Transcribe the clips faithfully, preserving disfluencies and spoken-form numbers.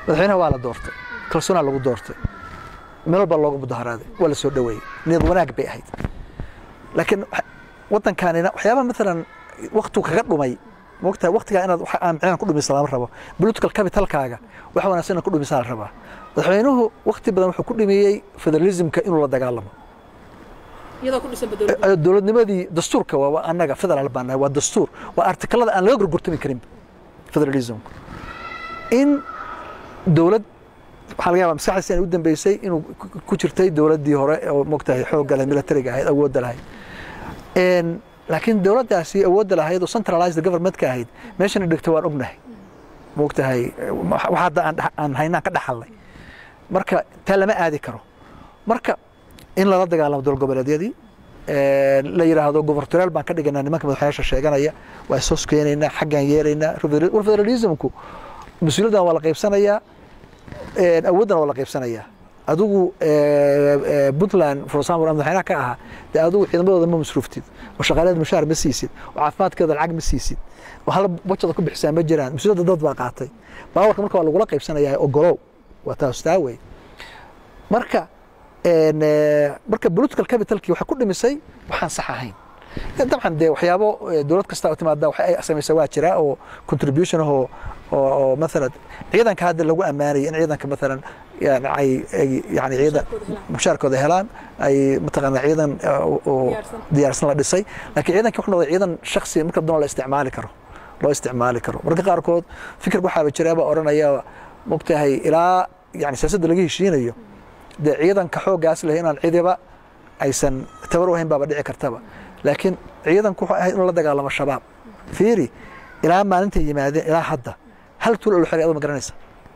madaxweynaha waa la doortay kalsoonaa lagu doortay meel baa looga mudaharaaday waa la soo dhaweeyay niyad wanaag bay ahayd laakiin wadankaanina waxyaabaha maalan waqtigu kaga dhumay waqtiga waqtiga inaad wax aan micnaan ku dhumisaa lama rabo political capitalkaaga wax wanaagsan ku dhumisaa la rabaa madaxweynuhu waqti badan wuxuu ku dhimiyay federalismka inuu la dagaalamo iyadoo ku dhisan dawladnimada dawladnimadii dastuurka waa annaga federal baan waa dastuur waa artikalada aan laga gurgurtami karin federalismku in dawlad waxa laga yaabaa maskaxdiisa inay u dambeysay inuu ku jirtay dawladdii hore oo moogtahay xoogga leh militariga ahayd awoodda lahayd een laakiin dawladdaasi awoodda lahayd oo centralized government ka ahayd meeshana dhigtay waan ognahay moogtahay waxa hadda aan haynaan ka dhaxalnay marka taa lama aadi karo marka in lala dagaalamo dowlad goboleedyadii ee la yiraahdo governoral baan ka dhiganaa nimanka madaxweynaha sheeganaya waa soo skeenayna xaggan yeerayna federalismku mas'uuliyadda waa la qaybsanayaa ee awoodana waa la qaybsanayaa adigu ee Puntland for example madaxweynaha ka aha de adigu ciidamadooda ma masruuftid oo shaqaalaad mushaar ma siisid oo caafimaadkooda lacag ma siisid oo hal budget ku bixisaan ma jiraan mas'uuliyadda dad baa qaatay baawarka marka waa lagu la qaybsanayaa oo golow waa taas taaway marka een marka political capitalki waxa ku dhimisay waxaan sax ahayn dabcan de waxyaabo dawlad kasta oo timaada waxa ay sameeyay waa jira oo contribution oo oo مثلا ciidanka hadda lagu amaanay in ciidanka مثلا yani ay yani ciidan mushaarkooda helaan ay mataqaana ciidan oo diyaarsan la dhisay laakiin ciidanka wuxuu noqday ciidan shakhsi marka doon la isticmaali karo loo isticmaali karo marka qaar kood fikir waxa jira ba oranaya mugtahay ilaa yani siyaasadda laga heshiinayo de ciidanka xoogaas leh inaan ciidaba aysan tabar wahayn baba dhici kartaba laakiin ciidanku waxa ay in la dagaalamo shabaab fiiri ilaa maalinta yimaadeen ilaa hadda hal tuul oo xiriir ma garanaysa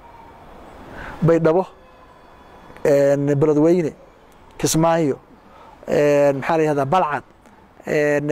baydhabo een beledweyne kismaayo een maxaa la yiraahdaa balcad een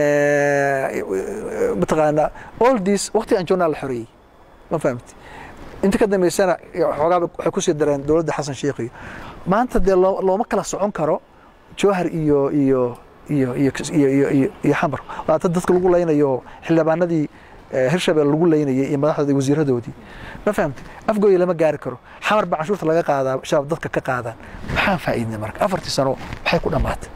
mataqaana all this waqti aan journal xoriyay ma fahamti inta ka dambeysana xogaa waxay ku sii dareen dawladda Xasan Sheekh maanta de looma kala socon karo jawhar iyo iyo iyo iyo iyo iyo xamar waa dadka lagu leynayo xildhibaanadii hirshabelle lagu leynayay iyo madaxda wasiiradoodii ma fahamtay afgooy lama gaari karo xamar ba cashuurta laga qaadaa shabaab dadka ka qaadaan maxaa faa'iidnimo marka afartii sano waxay ku dhamaatay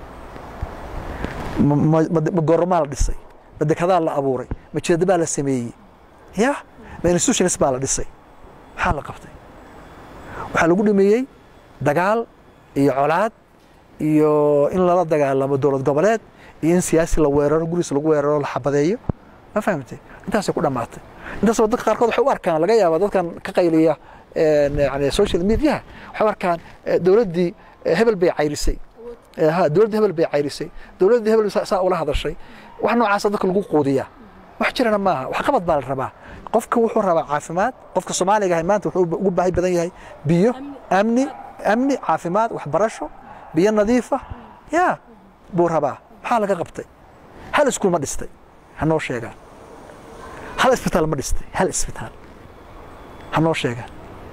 ma gormaal dhisay ma dekada la abuuray ma jeedaba la sameeyay ya ma institutions baa la dhisay maxaa la qabtay waxa lagu dhimeeyay dagaal iyo colaad iyo in lala dagaalamo dowlad goboleed iyo in siyaasi la weeraro guris lagu weeraro la xabadeeyo ما فهمتي انت سو كدماتay inta soo dadka qaarkood waxay u arkaan laga yaabo dadkan ka qayliya yani social media waxay arkaan dawladii hebel bay cayrisay ha dawladii hebel bay cayrisay dawladii hebel saa ula hadashay wax noocaas dadka lagu qoodiyaa wax jirana maaha wax qabad baa la rabaa qofka wuxuu rabaa caafimaad qofka Soomaaliga ah maanta wuxuu ugu baahi badan yahay biyo amni amni caafimaad wax barasho biyo nadiif ah ya buu rabaa waxa laga qabtay hal iskuul ma dhistay hanoo sheegaan hal isbitaal ma dhistay hal isbitaal hanoo sheegaan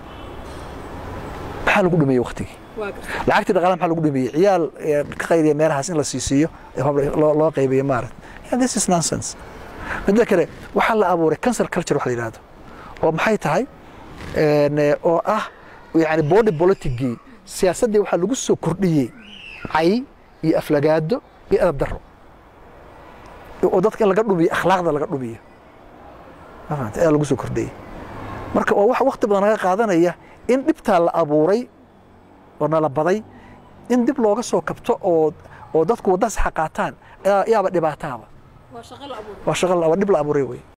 maxaa lagu dhumiyay waqtigii lacagtii dhaqaalaha maxaa lagu dhumiyay ciyaal ka qayriya meelahaas in la siisiyo loo qaybiyo maarat this is nonsense midda kale waxaa la abuuray cancel culture wax la yiraahdo oo maxay tahay oo ah yani body politicii siyaasadii waxaa lagu soo kordhiyey cay iyo aflagaado iyo adab darro oo dadka laga dhumiyo akhlaaqda laga dhumiyo afaan ee lagu soo kordhiyay marka waa wax waqti badan laga qaadanaya in dibta la abuuray oo la baday in dib looga soo kabto oo oo dadku wada sax qaataan yaaba dhibaataaba waa shaqo la abuuray waa shaqo la dib la abuuray way